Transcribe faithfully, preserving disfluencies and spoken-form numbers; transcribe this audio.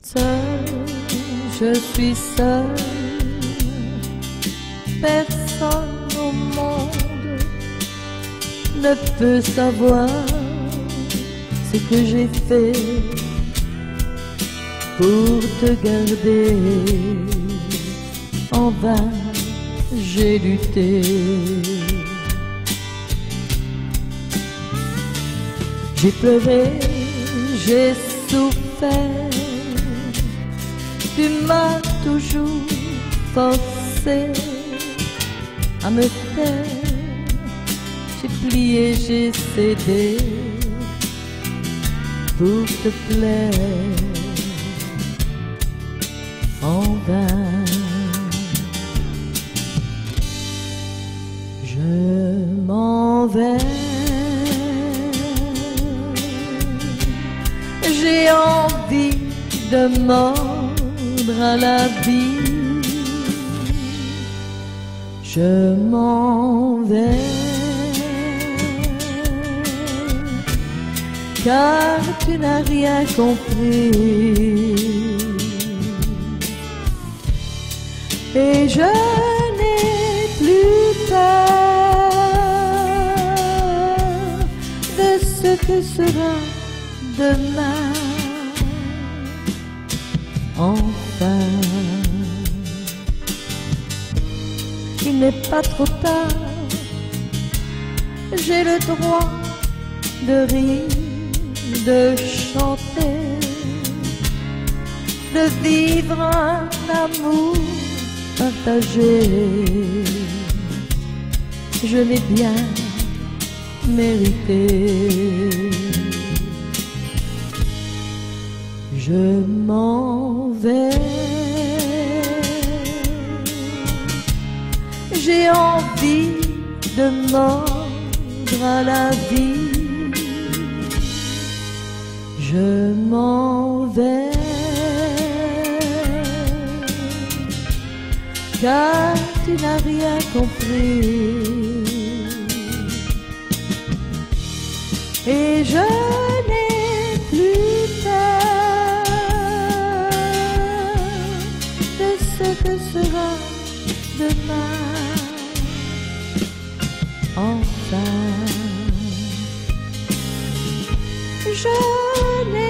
Seule, je suis seule, personne au monde ne peut savoir ce que j'ai fait pour te garder. En vain j'ai lutté, j'ai pleuré, j'ai souffert. Tu m'as toujours forcé à me taire. J'ai plié, j'ai cédé pour te plaire. En vain, je m'en vais. J'ai envie de mordre à la vie. Je m'en vais, car tu n'as rien compris. Et je n'ai plus peur de ce que sera demain. Enfin, il n'est pas trop tard, j'ai le droit de rire, de chanter, de vivre un amour partagé. Je l'ai bien mérité. Je m'en vais, j'ai envie de mordre à la vie. Je m'en vais, car tu n'as rien compris. Et je n'ai plus peur de ce que sera demain. Enfin, je n'ai